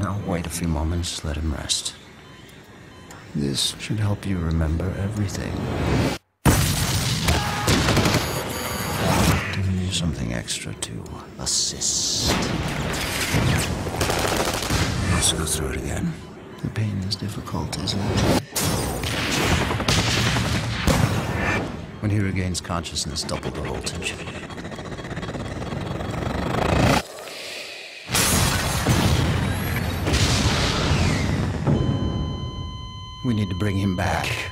Now wait a few moments, let him rest. This should help you remember everything. Giving you something extra to assist. Let's go through it again. The pain is difficult, isn't it? When he regains consciousness, double the voltage. We need to bring him back.